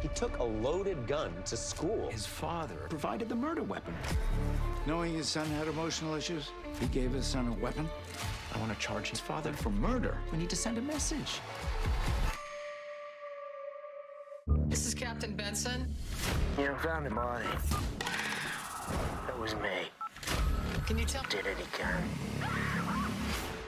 He took a loaded gun to school. His father provided the murder weapon. Knowing his son had emotional issues, he gave his son a weapon. I want to charge his father for murder. We need to send a message. This is Captain Benson. You found a body. That was me. Can you tell? Did it again.